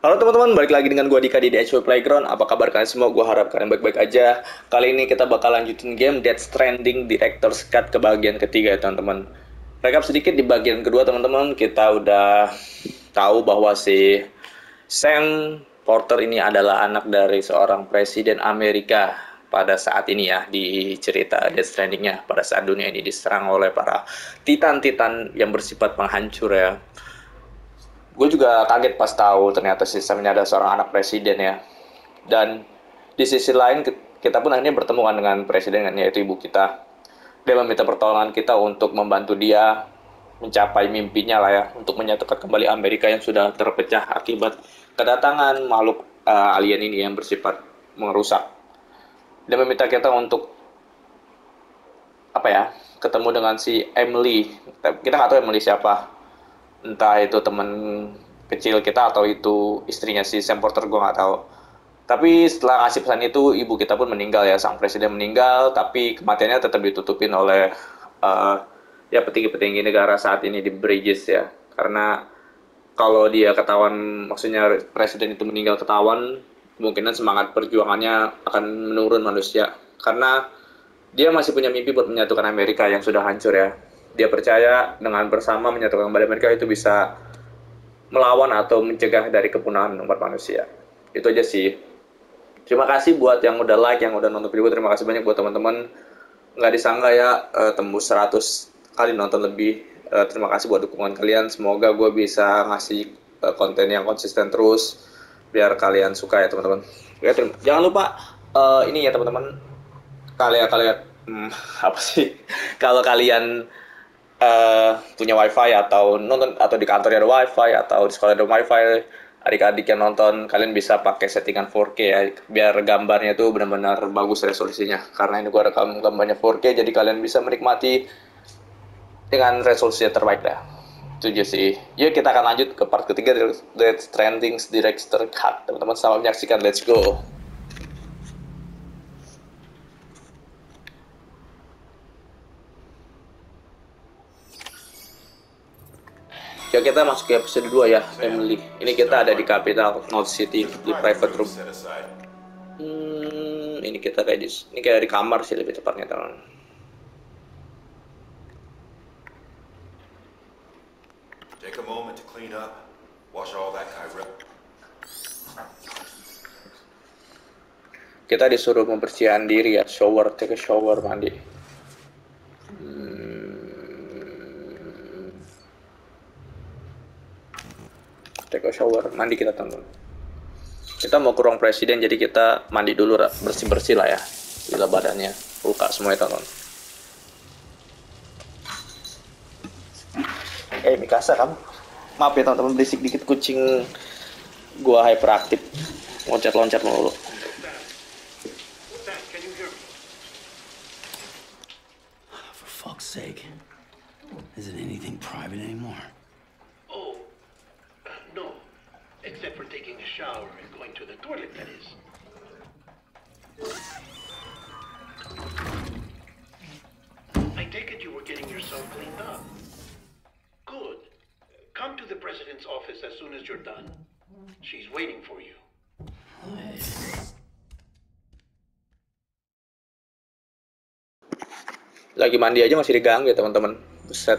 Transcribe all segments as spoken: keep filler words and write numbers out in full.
Halo teman-teman, balik lagi dengan gua Dika di D H W Playground. Apa kabar kalian semua? Gua harap kalian baik-baik aja. Kali ini kita bakal lanjutin game Death Stranding Director's Cut ke bagian ketiga ya teman-teman. Rekap sedikit di bagian kedua teman-teman, kita udah tahu bahwa si Sam Porter ini adalah anak dari seorang presiden Amerika pada saat ini ya, di cerita Death Stranding-nya, pada saat dunia ini diserang oleh para titan-titan yang bersifat penghancur ya. Gue juga kaget pas tahu ternyata sistemnya ada seorang anak presiden ya. Dan di sisi lain kita pun akhirnya bertemu kan dengan presiden kan, yaitu ibu kita. Dia meminta pertolongan kita untuk membantu dia mencapai mimpinya lah ya, untuk menyatukan kembali Amerika yang sudah terpecah akibat kedatangan makhluk uh, alien ini yang bersifat merusak. Dia meminta kita untuk apa ya, ketemu dengan si Emily. Kita nggak tahu Emily siapa, entah itu teman kecil kita atau itu istrinya si Sam Porter, gue nggak tahu. Tapi setelah ngasih pesan itu, ibu kita pun meninggal ya, sang presiden meninggal, tapi kematiannya tetap ditutupin oleh uh, ya petinggi-petinggi negara saat ini di Bridges ya. Karena kalau dia ketahuan, maksudnya presiden itu meninggal ketahuan, kemungkinan semangat perjuangannya akan menurun manusia. Karena dia masih punya mimpi buat menyatukan Amerika yang sudah hancur ya. Dia percaya dengan bersama menyatukan kembali Amerika itu bisa melawan atau mencegah dari kepunahan umat manusia. Itu aja sih. Terima kasih buat yang udah like, yang udah nonton video. Terima kasih banyak buat teman-teman. Nggak disangka ya, uh, tembus seratus kali nonton lebih. Uh, terima kasih buat dukungan kalian. Semoga gue bisa ngasih uh, konten yang konsisten terus, biar kalian suka ya teman-teman. Ya, terima. Jangan lupa uh, ini ya teman-teman. Kalian kalian hmm, apa sih? Kalau kalian uh, punya wifi atau nonton, atau di kantor ada wifi atau di sekolah ada wifi, adik-adik yang nonton, kalian bisa pakai settingan four K ya, biar gambarnya tuh benar-benar bagus resolusinya. Karena ini gua rekam gambarnya four K, jadi kalian bisa menikmati dengan resolusi yang terbaik dah. Itu aja sih. Yuk kita akan lanjut ke part ketiga dari Death Stranding Director's Cut. Teman-teman selamat menyaksikan, let's go. Ya kita masuk ke episode dua ya, Emily. Ini kita ada di Capital North City, di private room. Hmm, ini kita kayak di, ini kayak di kamar sih lebih tepatnya teman. Take a moment to clean up, wash all that Kyra. Kita disuruh membersihkan diri ya, shower, take a shower, mandi. Take a shower, mandi kita teman. Kita mau ke ruang presiden, jadi kita mandi dulu, bersih-bersih lah ya, bila badannya luka semuanya teman. Eh Mikasa, kamu maaf ya teman-teman, berisik dikit, kucing gua hyperaktif, loncat-loncat mulu. For fuck's sake, isn't anything private anymore? Oh, uh, no. Except for taking a shower and going to the toilet, that is. I take it you were getting yourself cleaned up. Good. Come to the president's office as soon as you're done. She's waiting for you. Lagi mandi aja masih diganggu ya teman-teman. Buset.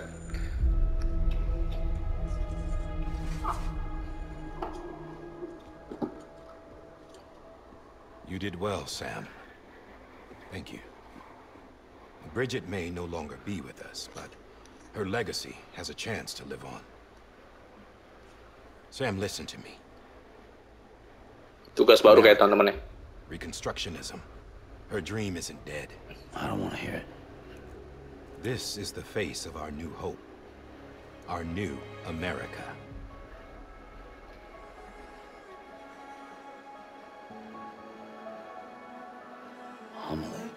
You did well, Sam. Thank you. Bridget may no longer be with us, but her legacy has a chance to live on. Sam, listen to me. Tugas baru kayak teman-teman ya. Reconstructionism. Her dream isn't dead. I don't want to hear it. This is the face of our new hope. Our new America. Amelie.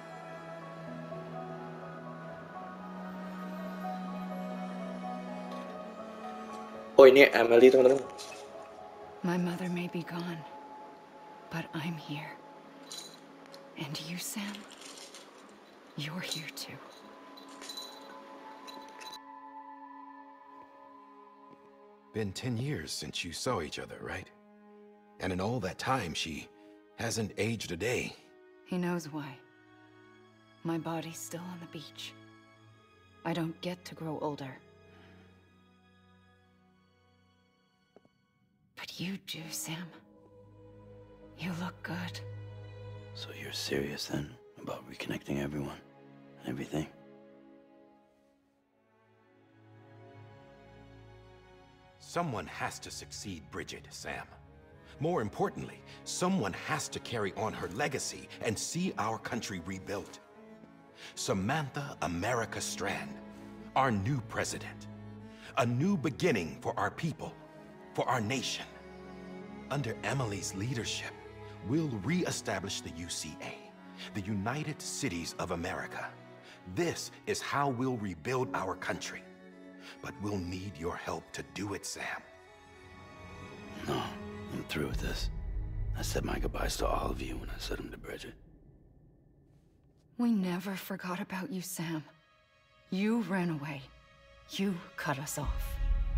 Oh ini Emily teman-teman. My mother may be gone, but I'm here. And you, Sam, you're here too. Been ten years since you saw each other, right? And in all that time, she hasn't aged a day. He knows why. My body's still on the beach. I don't get to grow older. But you do, Sam. You look good. So you're serious then about reconnecting everyone and everything? Someone has to succeed Bridget, Sam. More importantly, someone has to carry on her legacy and see our country rebuilt. Samantha America Strand, our new president. A new beginning for our people, for our nation. Under Emily's leadership, we'll re-establish the U C A, the United Cities of America. This is how we'll rebuild our country. But we'll need your help to do it, Sam. No, I'm through with this. I said my goodbyes to all of you when I said them to Bridget. We never forgot about you, Sam. You ran away. You cut us off.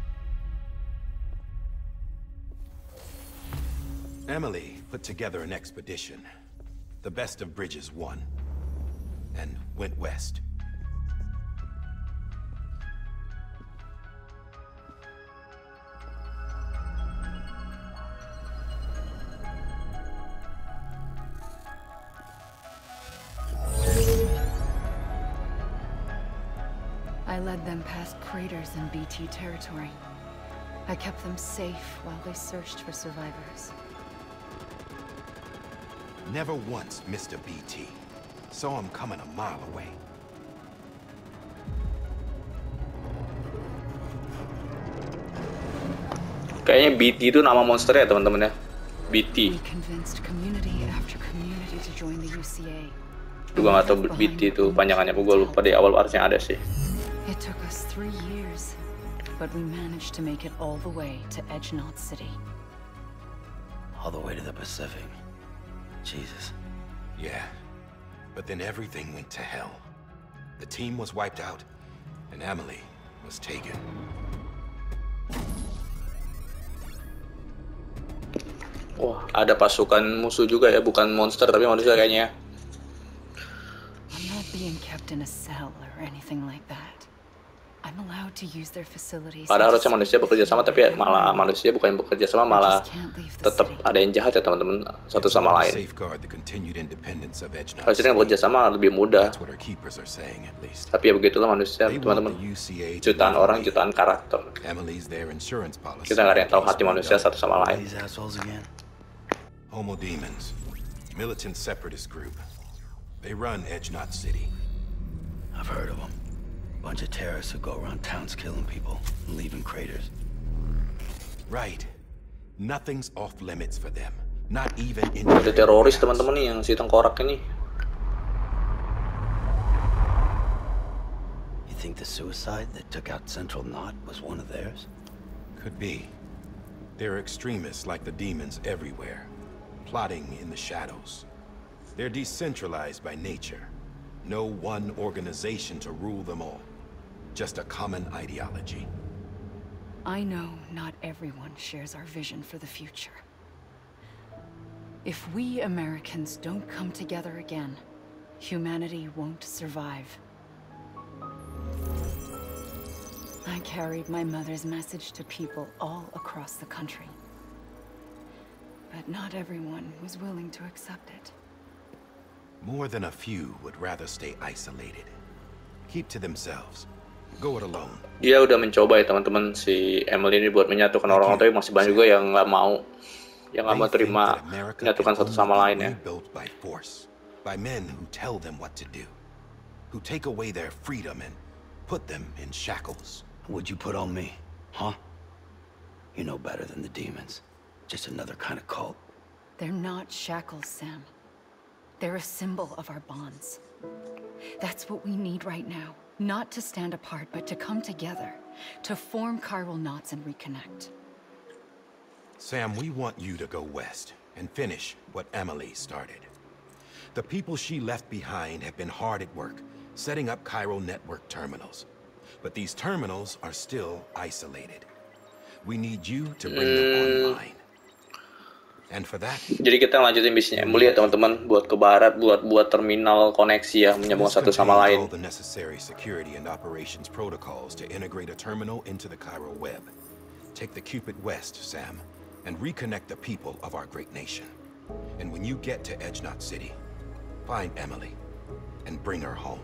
Emily put together an expedition. The best of Bridges won. And went west. I led them past craters in B T territory. I kept them safe while they searched for survivors. Never once missed a B T. Saw him coming a mile away. Kayaknya B T itu nama monster ya teman-teman ya. B T. We convinced community after community to join the U C A. Juga nggak tahu B T itu panjangannya, gue lupa di awal harusnya ada sih. It took us three years, but we managed to make it all the way to Edge Knot City. All the way to the Pacific. Jesus. Yeah, but then everything went to hell. The team was wiped out, and Emily was taken. Wah, ada pasukan musuh juga ya, bukan monster tapi manusia kayaknya. I'm not being kept in a cell or anything like that. I'm allowed to use their facilities. Padahal harusnya manusia bekerja sama, tapi ya malah manusia bukan bekerja sama, malah tetap ada yang jahat ya teman-teman, satu sama lain. Harusnya bekerja sama lebih mudah. Tapi ya begitulah manusia teman-teman. Jutaan orang, jutaan karakter. Kita nggak ada yang tahu hati manusia satu sama lain. Homo Demons, militant separatist group. They run Edge Knot City. I've heard of them. Bunch of terrorists who go around towns killing people and leaving craters. Right. Nothing's off limits for them. Not even in. Ada teroris teman-teman nih yang si tengkorak ini. You think the suicide that took out Central Knot was one of theirs? Could be. There are extremists like the demons everywhere, plotting in the shadows. They're decentralized by nature. No one organization to rule them all. Just a common ideology. I know not everyone shares our vision for the future. If we Americans don't come together again, humanity won't survive. I carried my mother's message to people all across the country. But not everyone was willing to accept it. More than a few would rather stay isolated. Keep to themselves. Go it alone. Dia udah mencoba ya teman-teman, si Emily ini buat menyatukan orang-orang, tapi masih banyak juga yang nggak mau, yang nggak mau terima menyatukan satu sama lain ya. By force, by men who tell them what to do, who take away their freedom and put them in shackles. What'd you put on me, huh? You know better than the demons. Just another kind of cult. They're not shackles, Sam. They're a symbol of our bonds. That's what we need right now. Not to stand apart, but to come together. To form chiral knots and reconnect. Sam, we want you to go west and finish what Emily started. The people she left behind have been hard at work, setting up chiral network terminals. But these terminals are still isolated. We need you to bring them online. And for that, Jadi kita lanjutin bisnisnya Emily ya teman-teman, buat ke barat, buat buat terminal koneksi ya, menyambung this satu sama contains lain. all the necessary security and operations protocols to integrate a terminal into the Cairo web. Take the Cupid west, Sam, and reconnect the people of our great nation. And when you get to Edge Knot City, find Emily and bring her home.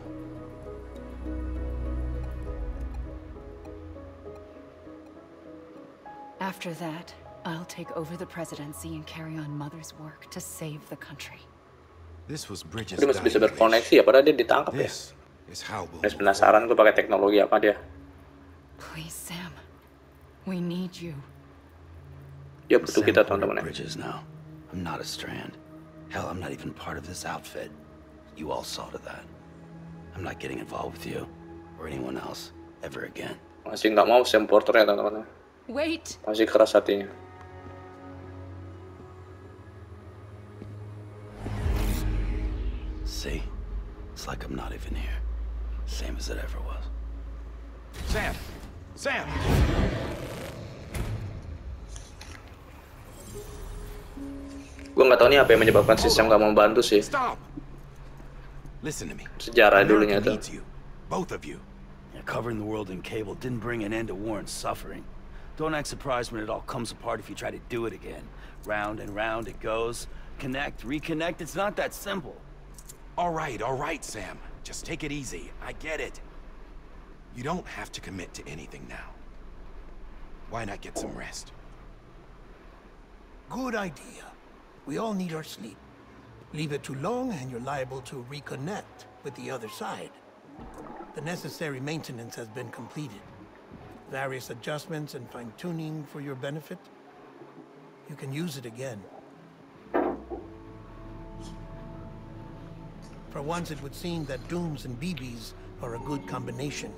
After that, I'll take over the presidency and carry on Mother's work to save the country. This was Bridges' Dia masih bisa dying berkoneksi ya, padahal dia ditangkap ya. This is how we'll Terus move penasaran gue pakai teknologi apa dia. Please, Sam. We need you. Dia I'm butuh Sam kita Porter teman-teman ya. Bridges now. I'm not a Strand. Hell, I'm not even part of this outfit. You all saw to that. I'm not getting involved with you or anyone else ever again. Masih nggak mau Sam Porter ya teman-teman. Wait! Masih keras hatinya. See? It's like I'm not even here. Same as it ever was. Sam! Sam! Gue nggak tahu nih apa yang menyebabkan sistem nggak mau bantu sih. Stop! Listen to me. Sejarah America dulunya tuh. needs you. Both of you. Yeah, covering the world in cable didn't bring an end to war and suffering. Don't act surprised when it all comes apart if you try to do it again. Round and round it goes. Connect, reconnect, it's not that simple. All right, all right, Sam. Just take it easy. I get it. You don't have to commit to anything now. Why not get some rest? Good idea. We all need our sleep. Leave it too long and you're liable to reconnect with the other side. The necessary maintenance has been completed. Various adjustments and fine-tuning for your benefit. You can use it again. For once, it would seem that Dooms and B Bs are a good combination.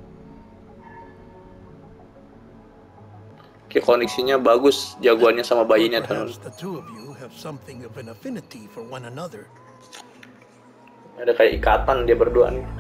Kayak koneksinya bagus, jagoannya sama bayinya teman. Perhaps the two of you have something of an affinity for one another. Ada kayak ikatan dia berdua nih.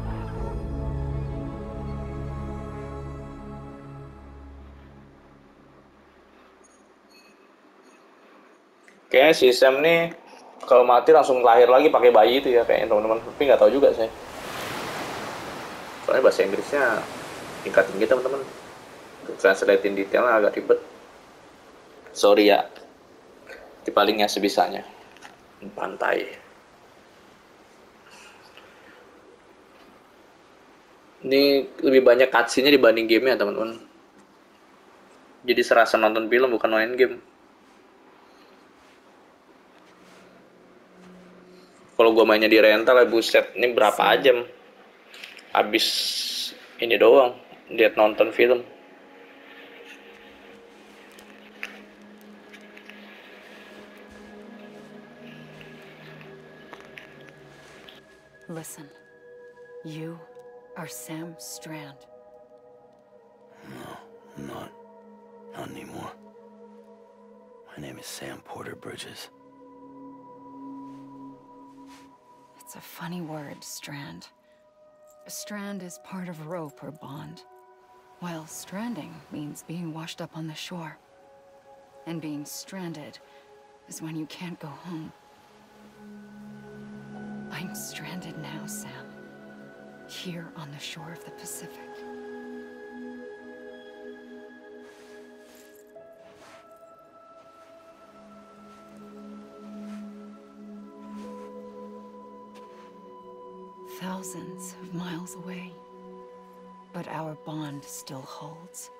Kayaknya si Sam nih kalau mati langsung lahir lagi pakai bayi itu ya kayaknya teman-teman. Tapi nggak tahu juga saya. Soalnya bahasa Inggrisnya tingkat tinggi teman-teman. Translatein detailnya agak ribet. Sorry ya. Di palingnya sebisanya. Pantai. Ini lebih banyak cutscene-nya dibanding game-nya teman-teman. Jadi serasa nonton film bukan main game. Kalau gua mainnya di rental ya buset, ini berapa jam? Habis ini doang, lihat nonton film. Listen. You are Sam Strand. No, I'm not. Not anymore. My name is Sam Porter Bridges. It's a funny word, strand. A strand is part of rope or bond, while stranding means being washed up on the shore. And being stranded is when you can't go home. I'm stranded now, Sam. Here on the shore of the Pacific. Thousands of miles away, but our bond still holds.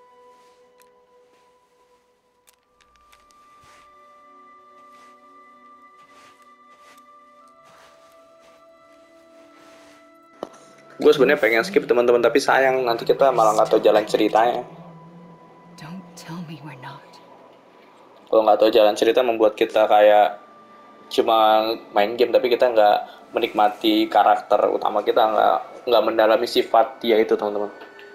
Gue sebenarnya pengen skip teman-teman, tapi sayang nanti kita malah nggak tahu jalan ceritanya. Don't tell me we're not. Kalau nggak tahu jalan cerita membuat kita kayak cuma main game, tapi kita nggak menikmati karakter utama kita, nggak nggak mendalami sifat dia itu teman-teman.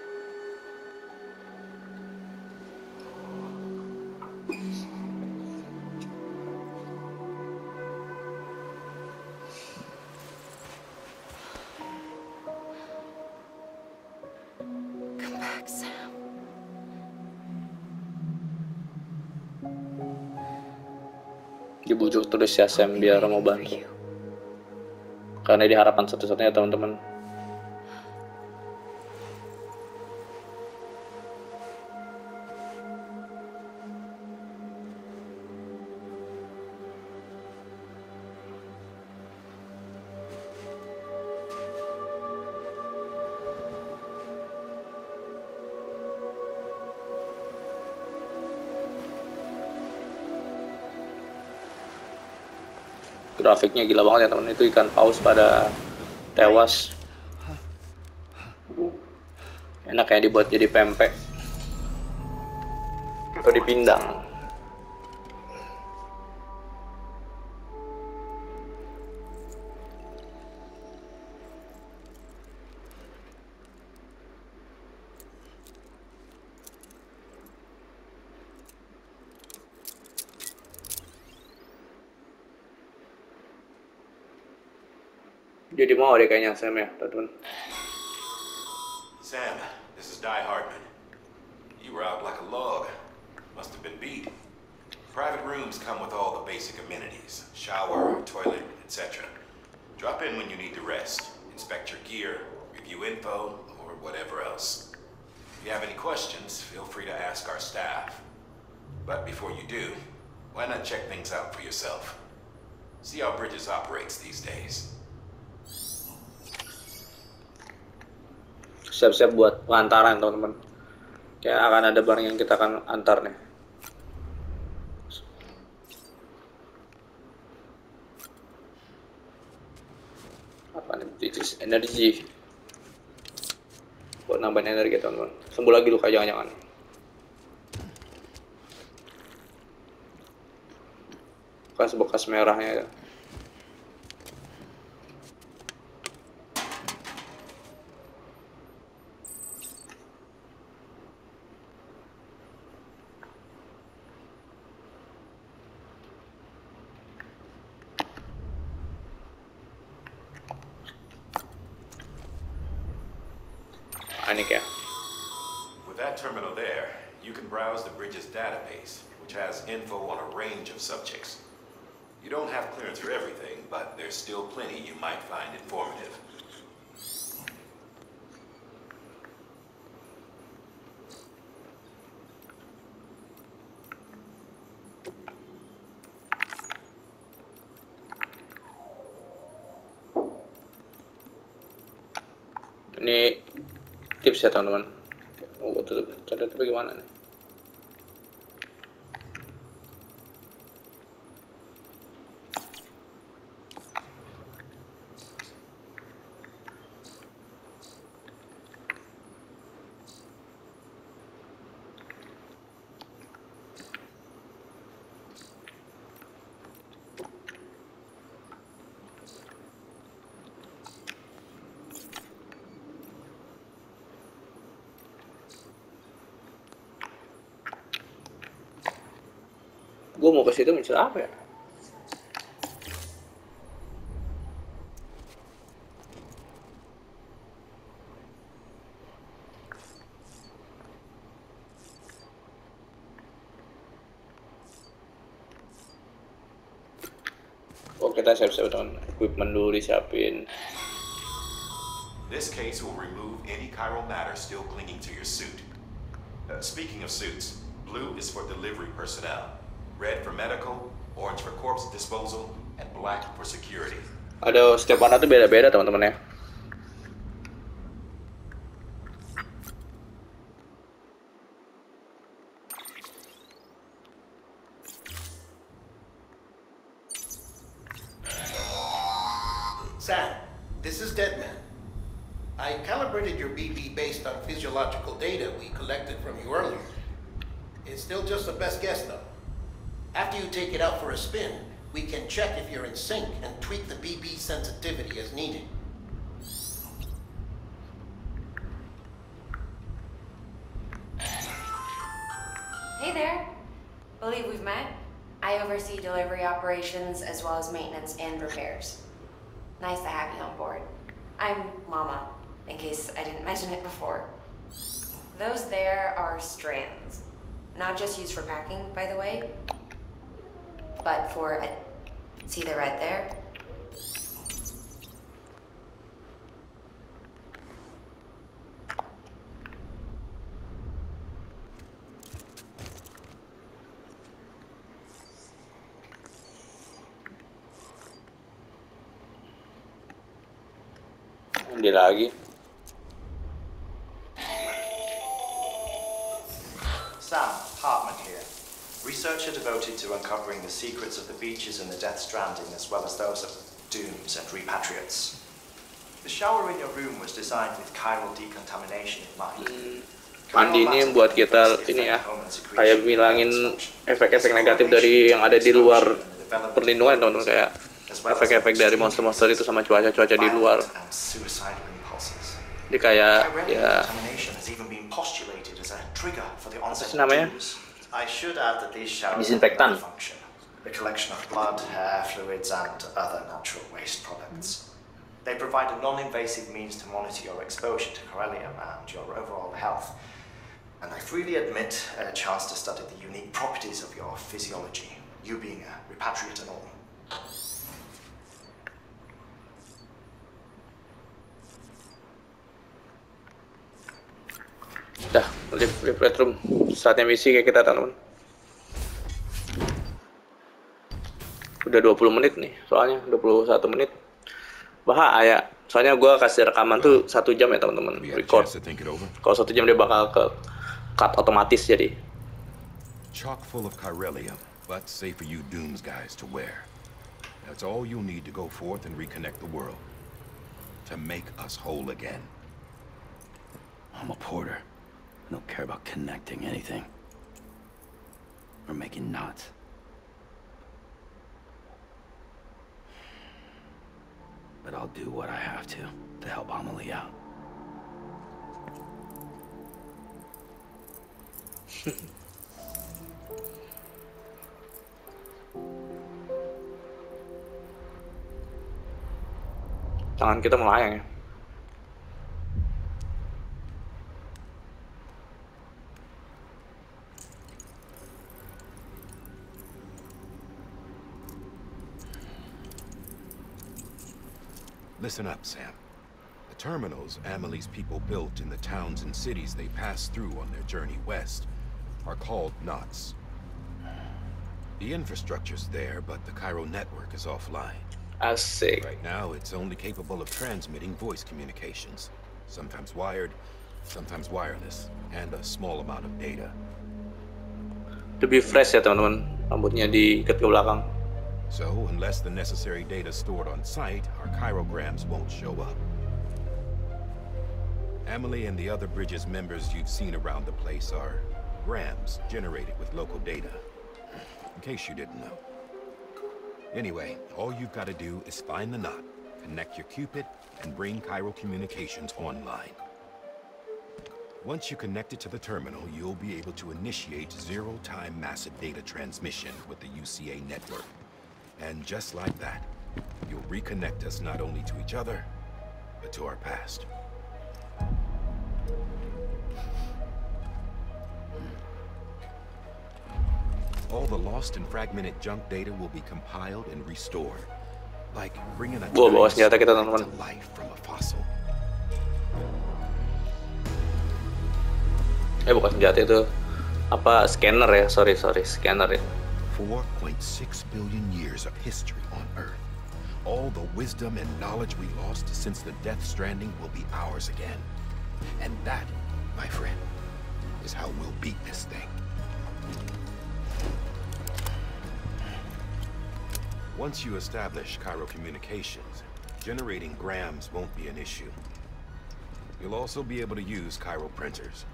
Come back, Sam. Dibujuk terus ya Sam biar mau bantu. Karena dia harapan satu-satunya teman-teman. Grafiknya gila banget ya teman, itu ikan paus pada tewas. Enak ya dibuat jadi pempek atau dipindang. Jadi mau deh kayaknya Sam ya, teman-teman. Sam, this is Die Hardman. You were out like a log. Must have been beat. Private rooms come with all the basic amenities. Shower, toilet, et cetera. Drop in when you need to rest. Inspect your gear, review info, or whatever else. If you have any questions, feel free to ask our staff. But before you do, why not check things out for yourself? See how Bridges operates these days. Siap-siap buat pengantaran teman-teman. Kayak akan ada barang yang kita akan antar nih. Apa nih? Bridges energi. Buat nambahin energi teman-teman. Sembuh lagi luka jangan-jangan. Bekas-bekas merahnya ya. Panik ya. With that terminal there, you can browse the Bridges database, which has info on a range of subjects. You don't have clearance for everything, but there's still plenty you might find informative. Ini tips ya teman-teman. Oh, tutup. Cara itu bagaimana nih? Gue mau ke situ mencari apa ya? Oh, kita siap-siap teman. Equipment dulu disiapin. This case will remove any chiral matter still clinging to your suit. Uh, speaking of suits, blue is for delivery personnel. Red for medical, orange for corpse disposal, and black for security. Ada setiap warna tuh beda-beda teman-teman ya. Sam, this is Deadman. I calibrated your B B based on physiological data we collected from you earlier. It's still just the best guess though. After you take it out for a spin, we can check if you're in sync and tweak the B B sensitivity as needed. Hey there. Believe we've met. I oversee delivery operations as well as maintenance and repairs. Nice to have you on board. I'm Mama, in case I didn't mention it before. Those there are strands. Not just used for packing, by the way. But for a... See the red there? Dia lagi. Sam, Hartman here. Researcher devoted to uncovering the secrets of the beaches and the Death Stranding, as well as those of dooms and repatriates. The shower in your room was designed with chiral decontamination in mind. Mandi ini buat kita ini ya, kayak bilangin efek-efek negatif dari yang ada di luar perlindungan, teman-teman, kayak efek-efek dari monster-monster itu sama cuaca-cuaca di luar. Jadi kayak ya apa sih namanya? Disinfektan. The collection of blood, hair, fluids, and other natural waste products. They provide a non-invasive means to monitor your exposure to Corellium and your overall health. And I freely admit a chance to study the unique properties of your physiology, you being a repatriate and all. Dah, live, live red room. Saatnya misi kayak kita, teman-teman. Udah dua puluh menit nih, soalnya dua puluh satu menit. Bahaya, soalnya gue kasih rekaman tuh satu jam ya, teman-teman. Record. Kalau satu jam dia bakal ke cut otomatis jadi. Chock full of Corellium, but safe for you Dooms guys to wear. That's all you'll need to go forth and reconnect the world. To make us whole again. I'm a porter. I don't care about connecting anything. Or making knots. But I'll do what I have to, to help Amelie out. Tangan kita melayang ya. Listen up, Sam. The terminals Amelie's people built in the towns and cities they passed through on their journey west are called knots. The infrastructure's there, but the Cairo network is offline. Asik. Right now, it's only capable of transmitting voice communications, sometimes wired, sometimes wireless, and a small amount of data. Lebih fresh ya, teman-teman. Rambutnya diikat ke belakang. So, unless the necessary data stored on site, our chirograms won't show up. Amelie and the other Bridges members you've seen around the place are grams generated with local data, in case you didn't know. Anyway, all you've got to do is find the knot, connect your Cupid, and bring Cairo communications online. Once you connect it to the terminal, you'll be able to initiate zero-time massive data transmission with the U C A network. And just like that, you'll reconnect us not only to each other, but to our past. All the lost and fragmented junk data will be compiled and restored, like bringing a Gua bawa senjata kita, teman-teman. to life from a fossil. Eh bukan senjata itu, apa scanner ya? Sorry sorry scanner ya. four point six billion years of history on Earth. All the wisdom and knowledge we lost since the Death Stranding will be ours again. And that, my friend, is how we'll beat this thing. Once you establish Cairo communications, generating grams won't be an issue. You'll also be able to use Cairo printers.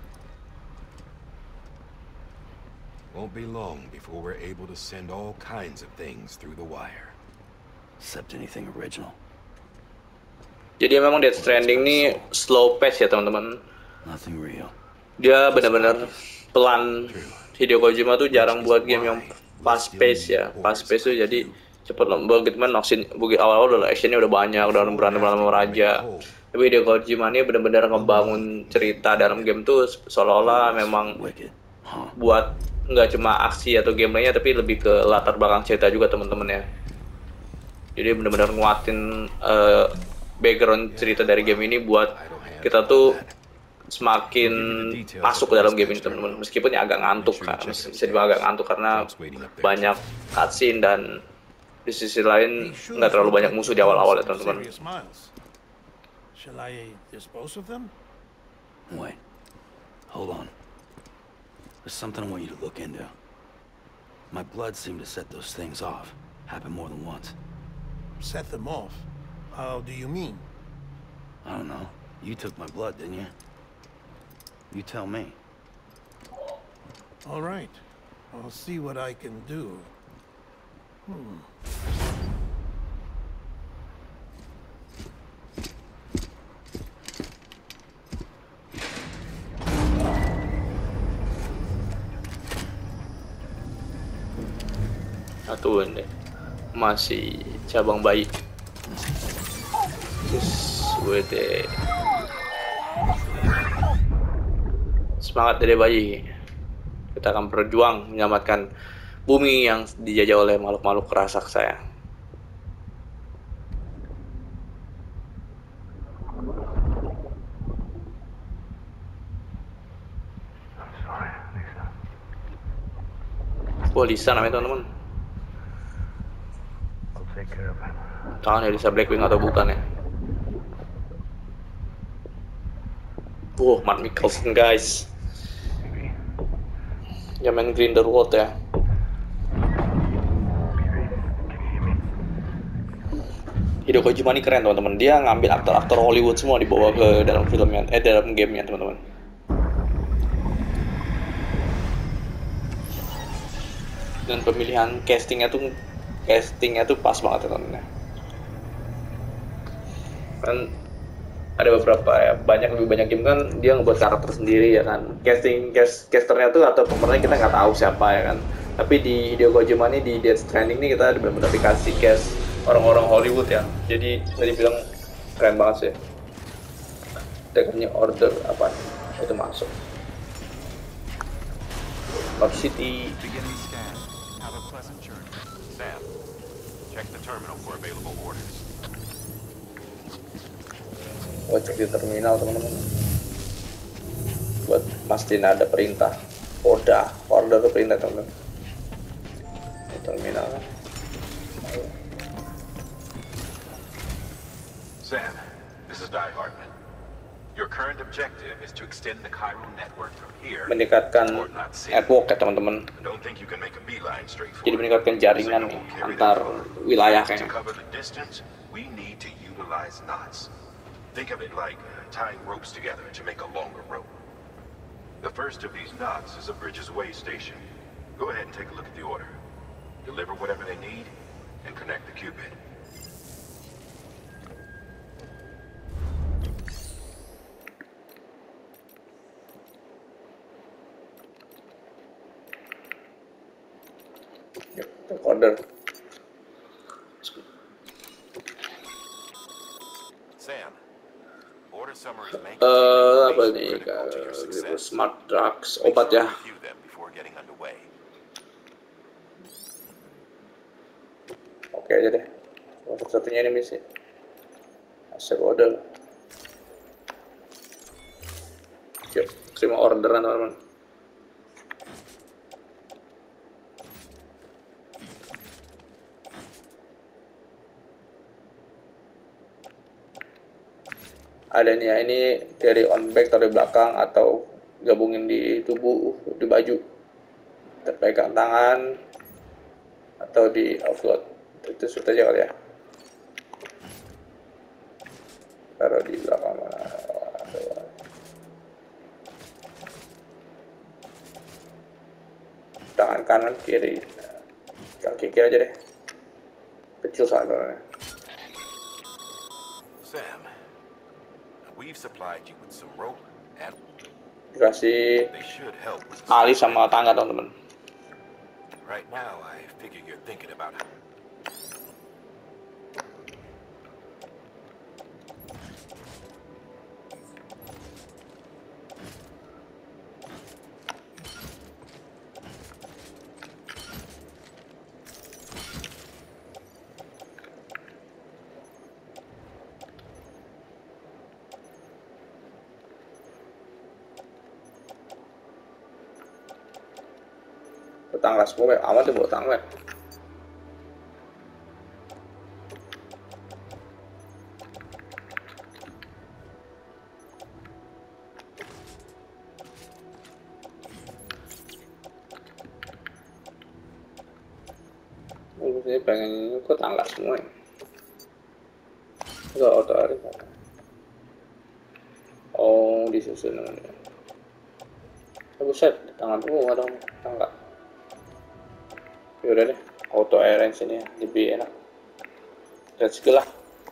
Won't be long before we're able to send all kinds of things through the wire. Except anything original. Jadi memang Death Stranding ini slow pace ya, teman-teman. Nothing real. Dia benar-benar pelan. Hideo Kojima tuh jarang buat game yang fast pace ya. Fast pace tuh jadi cepet loh. Begitu man action, begitu awal-awal udah actionnya udah banyak, udah berantem-berantem raja. Tapi Hideo Kojima ini benar-benar ngebangun cerita dalam game tuh seolah-olah memang buat nggak cuma aksi atau gameplaynya, tapi lebih ke latar belakang cerita juga teman-teman ya. Jadi benar-benar nguatin uh, background cerita dari game ini buat kita tuh semakin masuk ke dalam game ini teman-teman. Meskipun ya agak ngantuk kan, bisa dibilang agak ngantuk karena banyak cutscene dan di sisi lain nggak terlalu banyak musuh di awal-awal ya teman-teman. Shall I dispose of them? Wait. Hold on. There's something I want you to look into. My blood seemed to set those things off. Happened more than once. Set them off? How do you mean? I don't know. You took my blood, didn't you? You tell me. All right. I'll see what I can do. Hmm. Satu ini masih cabang bayi. Terus gue deh semangat dari bayi. Kita akan berjuang menyelamatkan bumi yang dijajah oleh makhluk-makhluk raksasa ya. Oh, Lisa namanya teman-teman. Tahu ya Lisa Blackwing atau bukan ya? Wow, Matt Mikkelsen guys. Yang main Grindelwald ya. Hideo Kojima ini keren teman-teman. Dia ngambil aktor-aktor Hollywood semua dibawa ke dalam filmnya, eh dalam gamenya teman-teman. Dan pemilihan castingnya tuh castingnya tuh pas banget teman-teman. Kan ada beberapa ya, banyak lebih banyak game kan dia ngebuat karakter sendiri ya kan. Casting cast casternya tuh atau pemerannya kita nggak tahu siapa ya kan. Tapi di Hideo Kojima ini di Death Stranding ini kita benar-benar dikasih cast orang-orang Hollywood ya. Jadi tadi bilang keren banget sih. Tekniknya order apa itu masuk. North City. Sam, check the terminal for available orders. Gue cek di terminal teman-teman. Buat mastiin ada perintah. Order, order ke perintah teman-teman. Di terminal. Sam, this is Die Hartman. Your current objective is to extend the Chiral network from here. Meningkatkan network ya teman-teman. Don't think you can make a beeline straight for Jadi meningkatkan jaringan nih antar wilayah To kayaknya. cover the distance, we need to utilize knots. Think of it like uh, tying ropes together to make a longer rope. The first of these knots is a Bridges Way station. Go ahead and take a look at the order. Deliver whatever they need, and connect the Cupid. Yep, order. Sam, order summaries may Eh, apa contain nih? critical to your success. Smart drugs, Make obat sure ya. to review them before getting underway. Oke aja deh. Satu-satunya ini misi. Save order. Siap, terima orderan teman-teman. Ada nih ya, ini dari on back atau di belakang atau gabungin di tubuh, di baju, terpegang tangan atau di offload. Itu shoot aja kali ya. Taruh di belakang mana? Tangan kanan kiri, kaki kiri aja deh. Kecil soalnya. Sam, we've supplied you with some rope and Dikasih they should help with ali sama tangga teman-teman. Right now, I figure you're thinking about how. Tetangga semua, weh. Aman tuh bawa tangga. Oh, saya pengen kok tangga semua ya. Enggak auto arif. Oh, disusun namanya. Buset, tangan tuh nggak dong tangga. Ya udah deh, auto arrange ini ya, lebih enak. Let's go lah.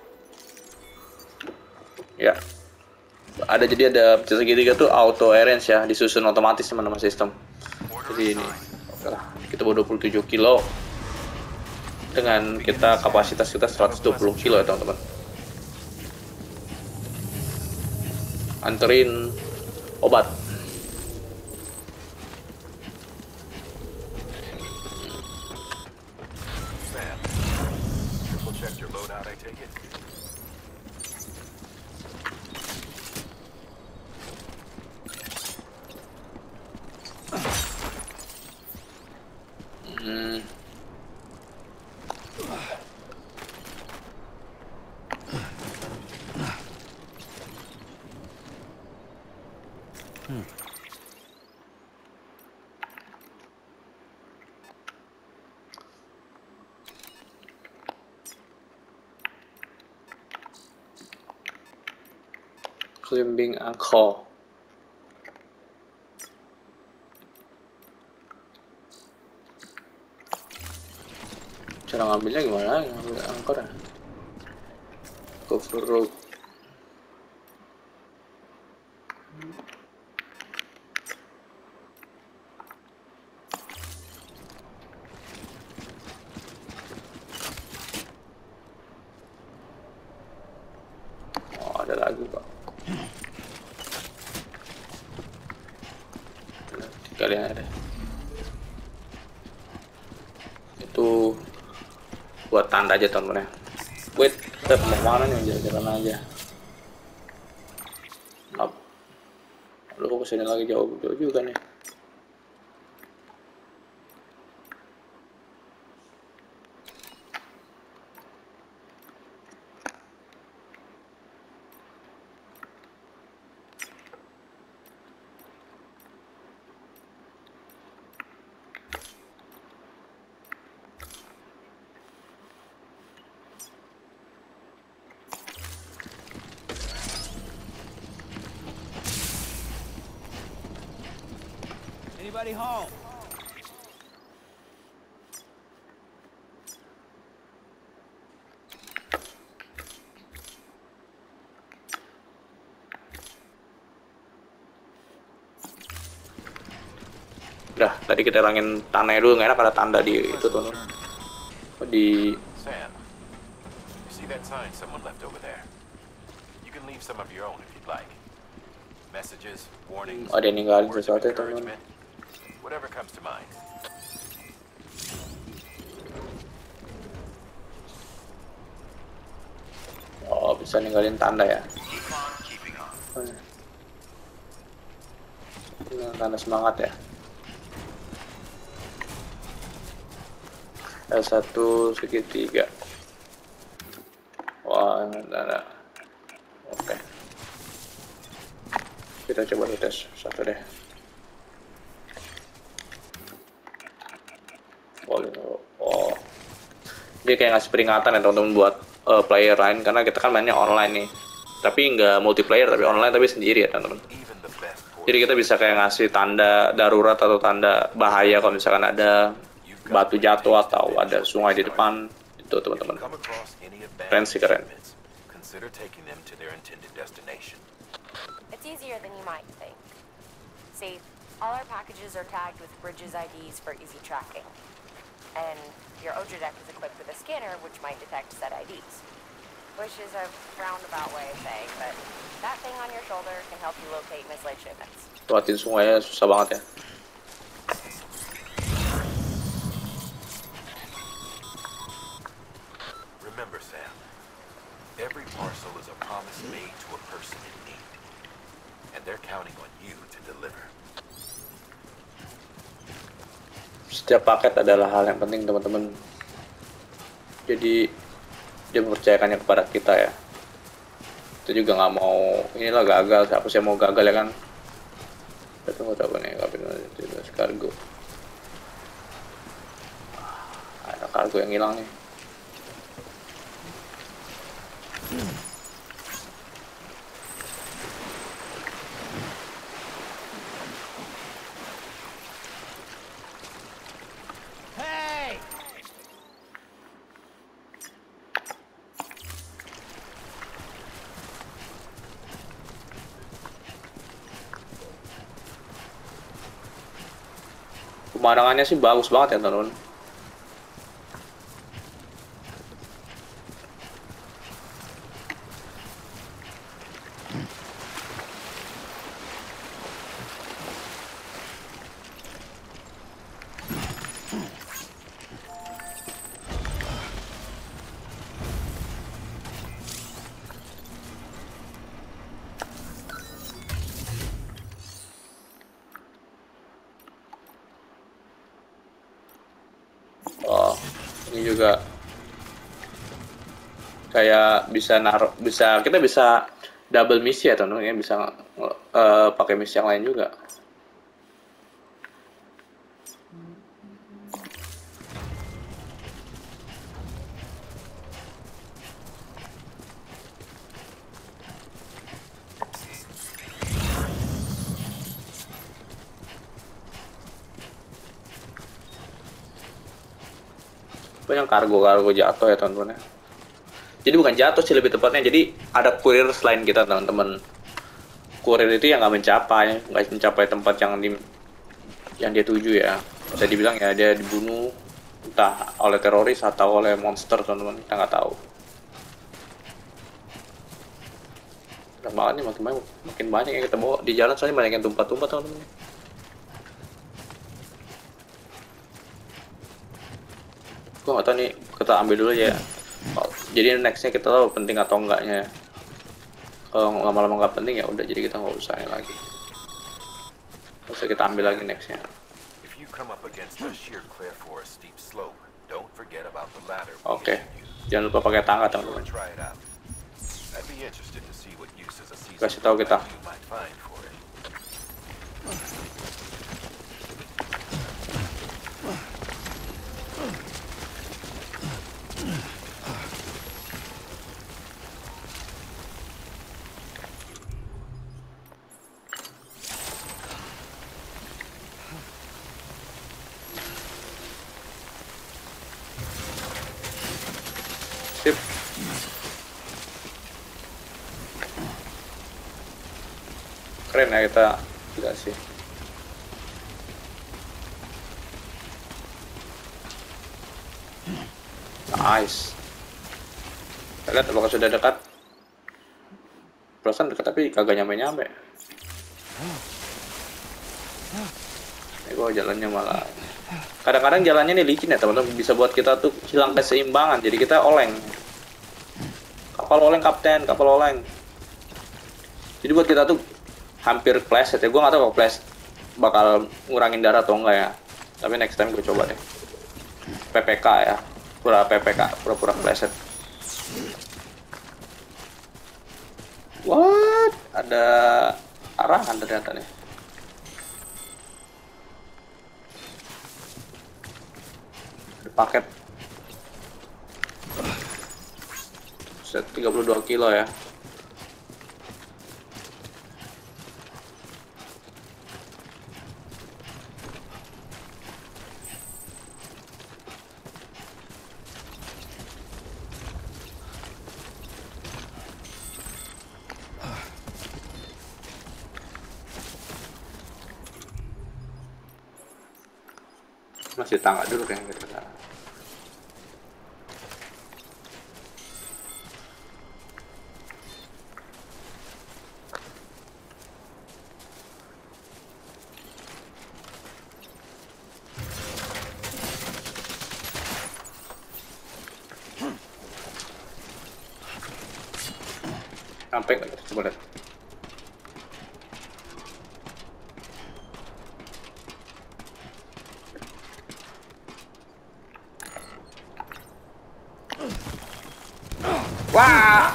Ya, ada jadi ada pecah segitiga tuh auto arrange ya, disusun otomatis teman-teman sistem. Jadi ini, oke lah, kita bawa dua puluh tujuh kilo dengan kita kapasitas kita seratus dua puluh kilo ya teman-teman. Anterin obat. Hmm. Hmm. Climbing Angkor. Cara ngambilnya gimana? Ngambil angkor ya? Cover rope. Oh, ada lagi pak. Tiga yang ada. Itu buat tanda aja temen-temen ya. Wait, kita mau mana nih, jalan-jalan aja. Up. Lu kok kesini lagi jauh-jauh juga nih. Anybody home? Udah, tadi kita hilangin tanahnya dulu, nggak enak ada tanda di itu tuh. Di Sam, you see that sign someone left over there? You can leave some of your own if you'd like. Messages, warnings, ada yang ninggalin words of sesuatu ya teman. encouragement, whatever comes to mind. Oh, bisa ninggalin tanda ya. Ini tanda semangat ya. L satu segitiga. Wah, tanda. Oke. Kita coba tes satu deh. Oh, oh. Dia kayak ngasih peringatan ya teman-teman buat uh, player lain karena kita kan mainnya online nih. Tapi nggak multiplayer tapi online tapi sendiri ya teman-teman. Jadi kita bisa kayak ngasih tanda darurat atau tanda bahaya kalau misalkan ada batu jatuh atau ada sungai di depan itu teman-teman. Keren sih keren. It's easier than you might think. See, all our packages are tagged with Bridges I Ds for easy tracking. And your Odra deck is equipped with a scanner which might detect said I Ds. Which is a roundabout way of saying, but that thing on your shoulder can help you locate mislaid shipments. Lewatin sungainya susah banget ya. Remember, Sam, every parcel is a promise made to a person in need. And they're counting on you to deliver. Setiap paket adalah hal yang penting teman-teman. Jadi dia mempercayakannya kepada kita ya. Itu juga nggak mau inilah gagal. Siapa sih yang mau gagal ya kan? Kita nggak tahu nih kapten kargo. Ada kargo yang hilang nih. Pemandangannya sih bagus banget ya teman-teman. Oh, ini juga kayak bisa naruh, bisa kita bisa double misi ya teman-teman ya, bisa uh, pakai misi yang lain juga. Banyak kargo-kargo jatuh ya teman-teman ya. Jadi bukan jatuh sih lebih tepatnya, jadi ada kurir selain kita teman-teman. Kurir itu yang nggak mencapai, nggak mencapai tempat yang di yang dia tuju ya. Bisa dibilang ya dia dibunuh entah oleh teroris atau oleh monster teman-teman, kita nggak tahu. Banyak banget nih, makin banyak, makin banyak yang kita bawa di jalan, soalnya banyak yang tumpah-tumpah teman-teman. Gue nggak tahu nih, kita ambil dulu ya. Jadi nextnya kita tahu penting atau enggaknya. Kalau lama-lama nggak penting ya udah, jadi kita nggak usah lagi. Terus kita ambil lagi nextnya. Oke, jangan lupa pakai tangga teman-teman. Kasih tahu kita. Sip. Keren ya kita dikasih. Nice. Kita lihat apakah sudah dekat. Perasaan dekat tapi kagak nyampe-nyampe. Ini gua jalannya malah. Kadang-kadang jalannya nih licin ya teman-teman, bisa buat kita tuh hilang keseimbangan. Jadi kita oleng. Kapal oleng kapten, kapal oleng. Jadi buat kita tuh hampir pleset ya. Gue nggak tahu kalau pleset bakal ngurangin darah atau enggak ya. Tapi next time gue coba deh. P P K ya. Pura P P K, pura-pura pleset. What? Ada arahan ternyata nih. Ada paket. Set tiga puluh dua kilo ya. Masih tangga dulu kayaknya kita. Sampai nggak? Coba lihat. Wah.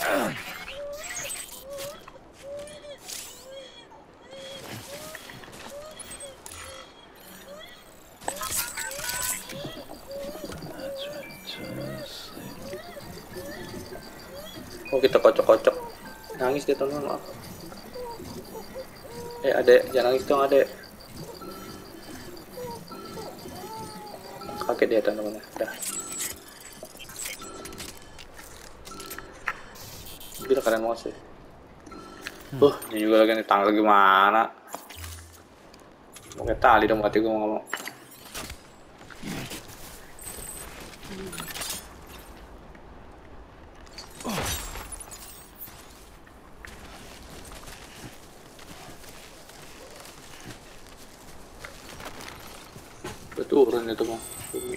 Oh, kita kocok-kocok. Nangis dia teman-teman. Eh, adek, jangan nangis dong, adek. Kaget dia teman-teman. Dah. Gila keren banget sih. Uh, ini juga lagi nih tanggal gimana? Pakai tali dong mati gue ngomong. Turun itu bang, bumi.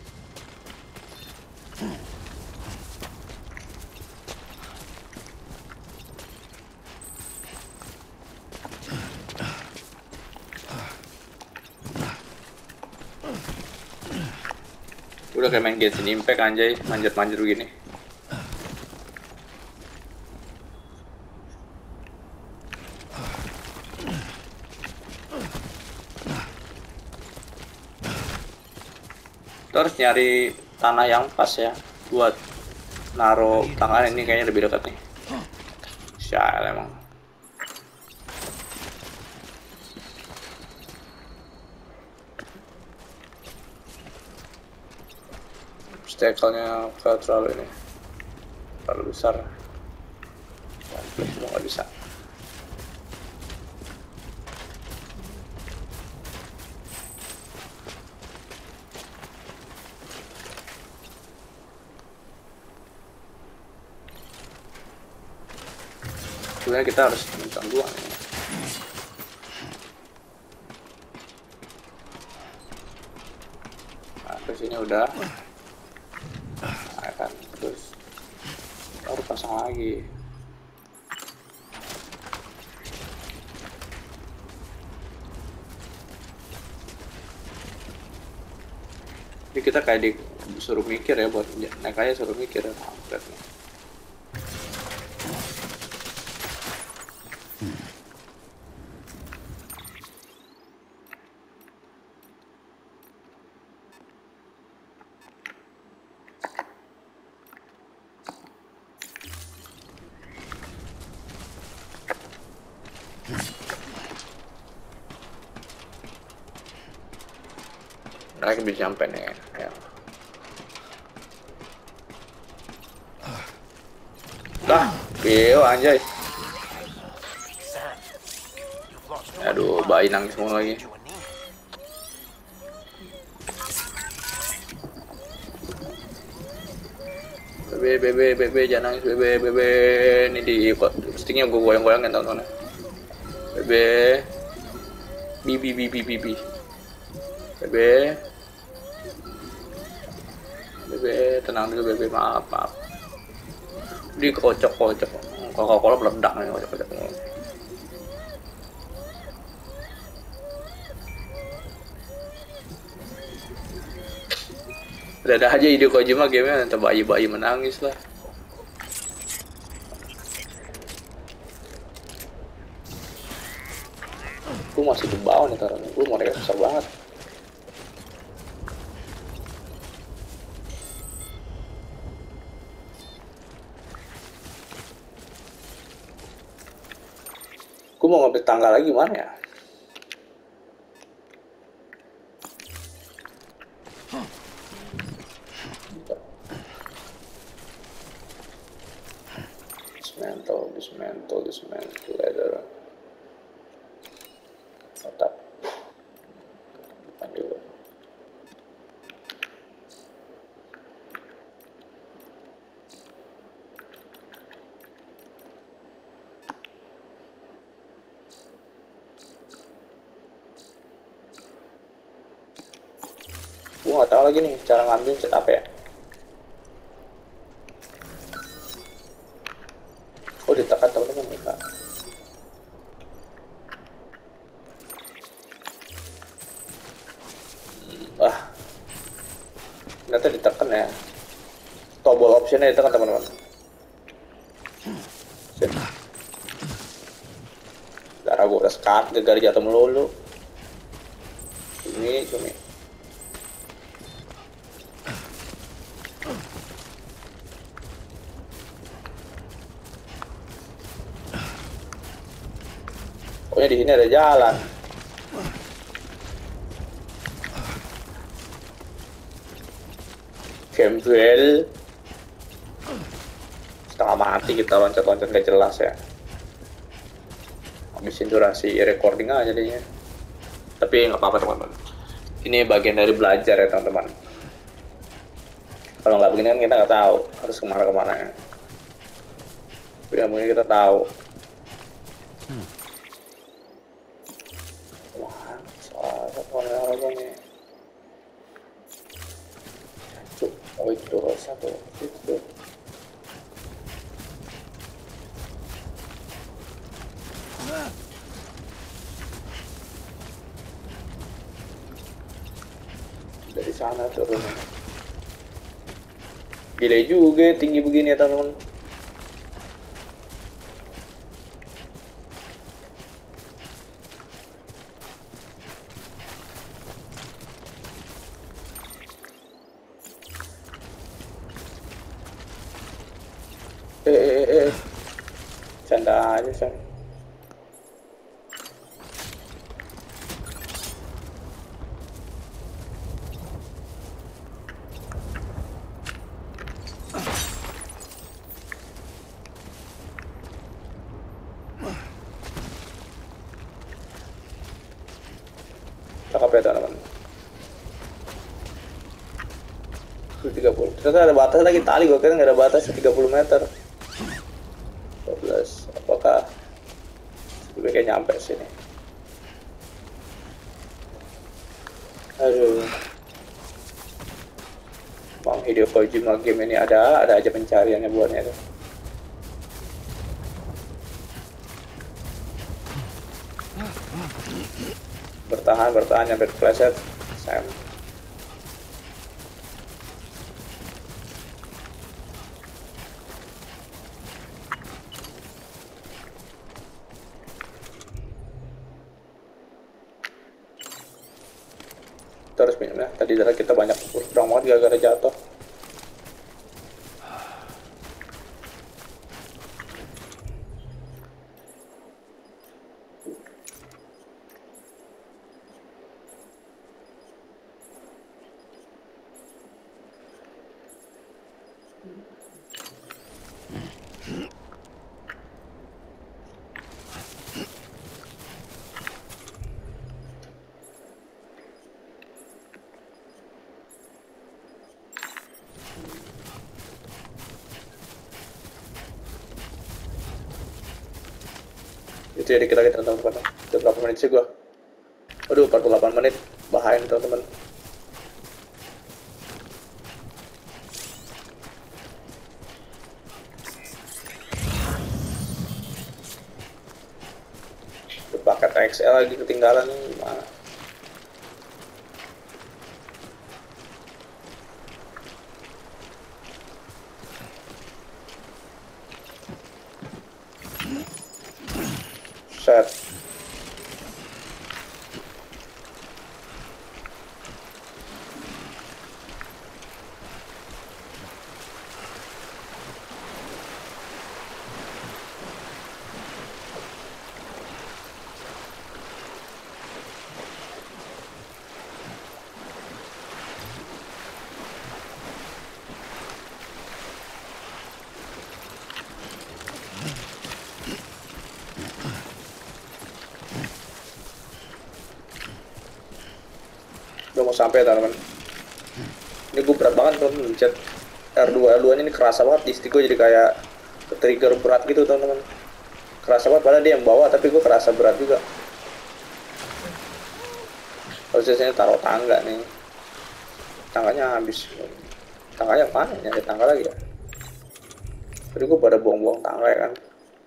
Udah kayak main Genshin Impact anjay, manjat-manjat begini. Terus nyari tanah yang pas ya buat naro tangan ini, kayaknya lebih dekat nih. Sial emang. Obstacle-nya ke terlalu ini terlalu besar. Semua nggak bisa. Sebenarnya kita harus bintang dua nih. Nah, ke sini udah. Nah, kan terus baru pasang lagi. Jadi kita kayak disuruh mikir ya, buat naik aja suruh mikir ya. Nah, mereka bisa sampai nih ya. Dah, bio anjay. Aduh, bayi nangis semua lagi. Bebe, bebe, bebe, jangan nangis, bebe, bebe. Ini di sticknya gue goyang-goyangin teman-teman. Bebe, bibi, bibi, bibi. Bebe, bebe, tenang dulu bebe, maaf, maaf. Di kocok-kocok, Coca-Cola meledak nih, kocok-kocok. Ada aja ide Kojima gamenya, entah bayi-bayi menangis lah. Gue masih di bawah nih taruhnya, gue mau naik susah banget. Gue mau ngambil tangga lagi mana ya? Dismantle, dismantle, dismantle, leather. Otak. Bukan juga. Gue gak tahu lagi nih cara ngambil set apa ya. Oh, ditekan teman-teman enggak. Wah, ternyata ditekan ya. Tombol optionnya ditekan teman-teman. skat gegar jatuh melulu. Ini cumi. Pokoknya di sini ada jalan. Campbell setengah mati kita loncat-loncat gak jelas ya. Habisin durasi recording aja jadinya. Tapi nggak apa-apa teman-teman. Ini bagian dari belajar ya teman-teman. Kalau nggak begini kan kita nggak tahu harus kemana-kemana ya. Tapi yang mungkin kita tahu. Hmm. Wah, salah satu apa nih? Cuk, oh itu satu itu. Dari sana turun. Gila juga tinggi begini ya teman-teman. Eh eh eh eh. Canda aja Sam. Cakep ya teman-teman. tiga puluh. Ternyata ada batas lagi tali, gua kira nggak ada batas tiga puluh meter. dua belas. Apakah lebih kayak nyampe sini? Aduh. Bang Hideo Kojima game ini ada, ada aja pencariannya buatnya tuh. Bertahan, bertahan sampai kepleset. Sam. Terus minumnya. Tadi darah kita banyak kurang banget gara-gara jatuh. Itu ya dikit lagi teman-teman. Udah berapa menit sih gua? Waduh, empat puluh delapan menit. Bahaya teman-teman. Paket X L lagi ketinggalan gimana? Set. Udah mau sampai teman-teman. Ini gue berat banget teman-teman. Mencet R dua R dua ini kerasa banget di stick gue, jadi kayak trigger berat gitu teman-teman. Kerasa banget, padahal dia yang bawa tapi gue kerasa berat juga. Harusnya taruh tangga nih. Tangganya habis. Tangganya mana? Nyari tangga lagi ya. Tadi gue pada buang-buang tangga ya kan.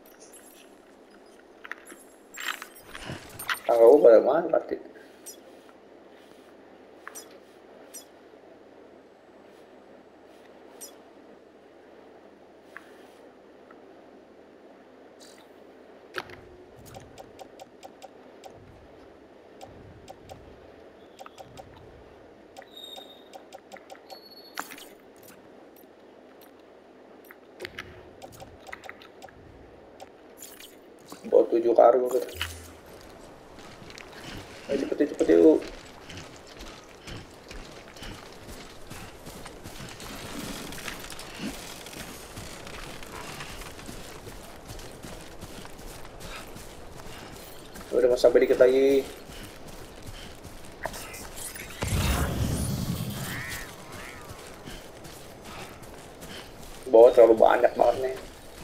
Tangga gue pada mana berarti? tujuh kargo kita. Ayo cepet cepet yuk. Udah mau sampai dikit lagi. Bawa terlalu banyak banget nih.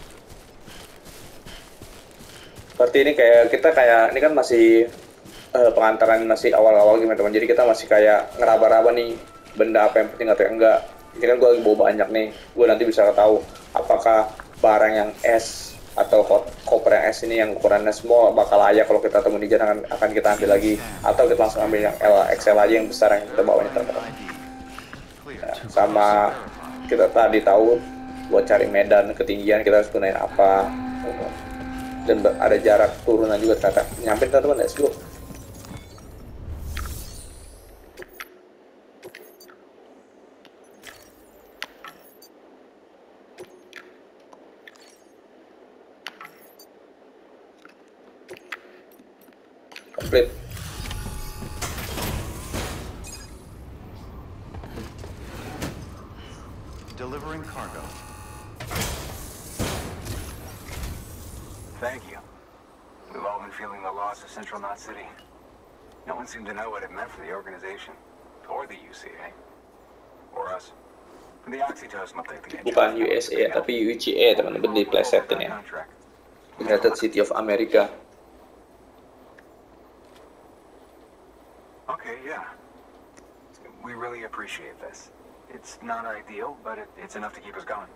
Seperti ini kayak kita kayak ini kan masih uh, pengantaran masih awal-awal gimana teman. Jadi kita masih kayak ngeraba-raba nih benda apa yang penting atau yang enggak. Ini kan gue lagi bawa banyak nih. Gue nanti bisa tahu apakah barang yang S atau koper yang S ini yang ukurannya small bakal layak kalau kita temu di jalan akan kita ambil lagi, atau kita langsung ambil yang L X L aja yang besar yang kita bawanya teman-teman. Nah, sama kita tadi tahu buat cari medan ketinggian kita harus gunain apa, dan ada jarak turunan juga ternyata. Nyampe teman-teman, let's go. Complete. Delivering cargo. Thank you. We've all been feeling the loss of Central Knot City. No one seemed to know what it meant for the organization, or the U C A, or us. The Oxytocin looked like the Bukan U S A tapi U C A teman-teman, di plesetin ya. United City of America. Okay, yeah. We really appreciate this. It's not ideal, but it, it's enough to keep us going.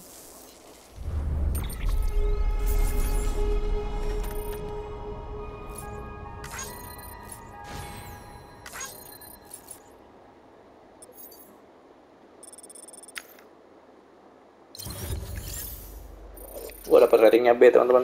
Gua dapat ratingnya B teman-teman.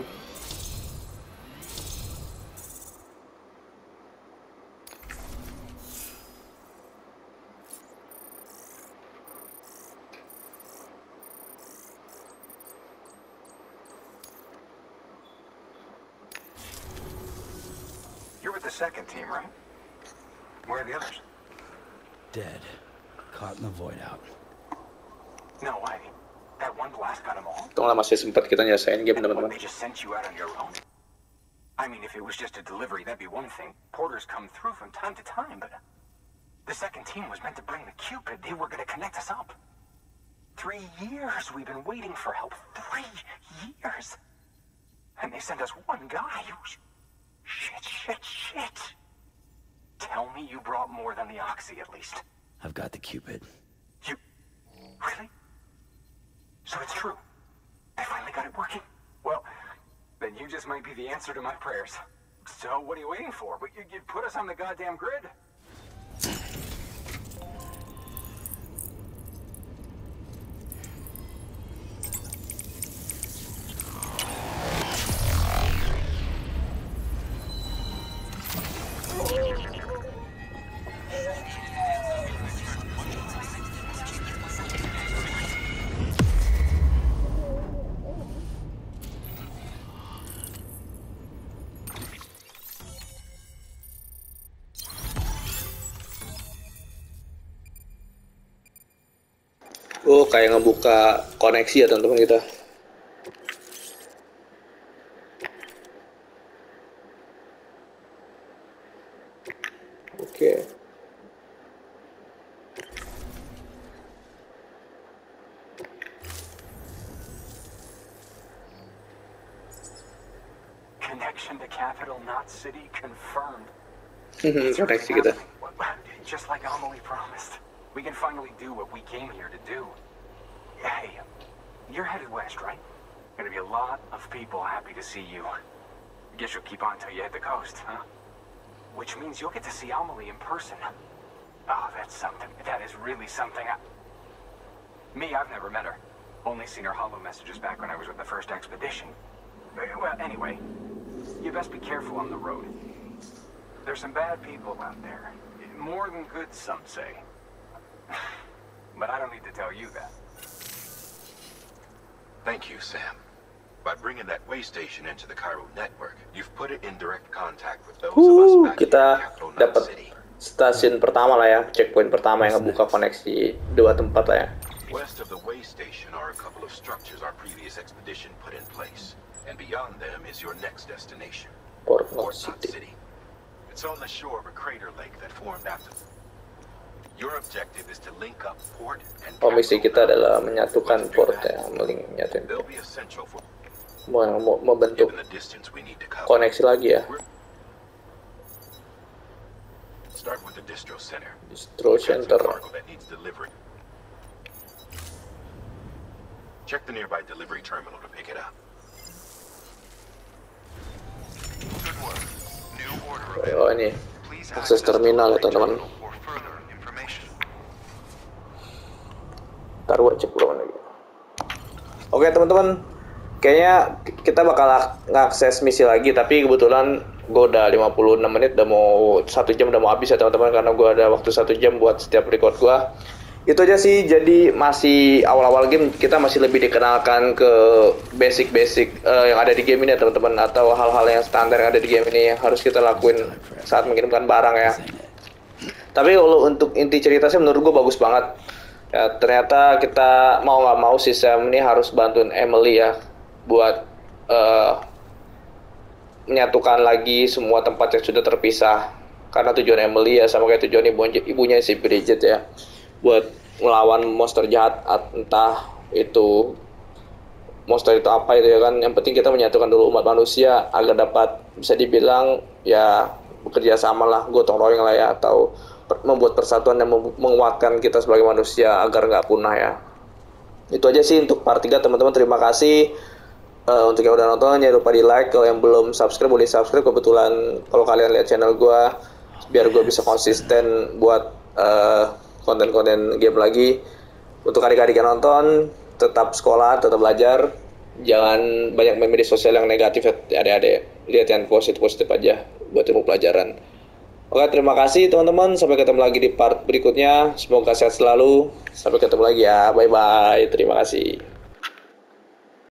You're with the second team, right? Where are the others? Dead. Caught in the void out. No way. That one blast got them all? Tunggulah, masih sempat kita nyelesain game teman-teman. They just sent you out on your own? I mean, if it was just a delivery, that'd be one thing. Porters come through from time to time, but the second team was meant to bring the Cupid. They were gonna connect us up. Three years we've been waiting for help. Three years. And they sent us one guy. Shit, shit, shit. Tell me you brought more than the Oxy, at least. I've got the Cupid. You... Really? So it's true. I finally got it working. Well, then you just might be the answer to my prayers. So what are you waiting for? You, you put us on the goddamn grid. Oh, kayak ngebuka koneksi ya teman-teman kita. Oke. Connection to Capital Knot City confirmed. Koneksi kita. Just like Amelie promised. We can finally do what we came here to do. Hey, you're headed west, right? Gonna be a lot of people happy to see you. Guess you'll keep on till you hit the coast, huh? Which means you'll get to see Amelie in person. Oh, that's something. That is really something. I... Me, I've never met her. Only seen her holo messages back when I was with the first expedition. Well, anyway, you best be careful on the road. There's some bad people out there. More than good, some say. But I don't need to tell you that. Thank you, Sam. By bringing that way station into the Cairo network, you've put it in direct contact with those of us Uh, back in kita the capital Night dapat City. stasiun pertama lah ya, checkpoint pertama yang ngebuka koneksi dua tempat lah ya. West of the way station are a couple of structures our previous expedition put in place, and beyond them is your next destination, Port Knot Port Knot City. City. It's on the shore of a crater lake that formed after. Your objective is to link up port and Oh, misi kita capital adalah Night. menyatukan Once you do port that, ya, menyatukan they'll be essential for Mau- mau- membentuk given the distance we need to cover. koneksi lagi ya. Start with the distro center. Distro Check the center. cargo that needs delivery. Check the nearby delivery terminal to pick it up. Good work. New order Oh ini Please akses terminal ya teman-teman. for further information. Ntar gua cek dulu lagi. Oke teman-teman, kayaknya kita bakal ngakses misi lagi, tapi kebetulan gue udah lima puluh enam menit, udah mau satu jam udah mau habis ya teman-teman, karena gue ada waktu satu jam buat setiap record gue. Itu aja sih, jadi masih awal-awal game, kita masih lebih dikenalkan ke basic-basic uh, yang ada di game ini ya teman-teman, atau hal-hal yang standar yang ada di game ini yang harus kita lakuin saat mengirimkan barang ya. Tapi kalau untuk inti cerita sih menurut gue bagus banget. Ya, ternyata kita mau nggak mau si Sam ini harus bantuin Emily ya buat uh, menyatukan lagi semua tempat yang sudah terpisah, karena tujuan Emily ya sama kayak tujuan ibunya, ibunya si Bridget ya, buat melawan monster jahat, entah itu monster itu apa itu ya kan. Yang penting kita menyatukan dulu umat manusia agar dapat bisa dibilang ya bekerja sama lah, gotong royong lah ya, atau membuat persatuan dan menguatkan kita sebagai manusia agar nggak punah ya. Itu aja sih untuk part tiga teman-teman. Terima kasih uh, untuk yang udah nonton, jangan lupa di like. Kalau yang belum subscribe boleh subscribe, kebetulan kalau kalian lihat channel gue biar gue bisa konsisten buat uh, konten-konten game lagi. Untuk adik-adik yang nonton, tetap sekolah, tetap belajar, jangan banyak main media sosial yang negatif ya adik-adik, lihat yang positif-positif aja buat ilmu pelajaran. Oke, terima kasih teman-teman. Sampai ketemu lagi di part berikutnya. Semoga sehat selalu. Sampai ketemu lagi ya. Bye-bye. Terima kasih.